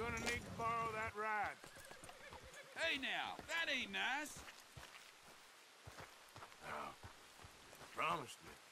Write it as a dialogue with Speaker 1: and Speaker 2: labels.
Speaker 1: gonna need to borrow that ride.
Speaker 2: Hey now, that ain't nice.
Speaker 1: Now, you promised me.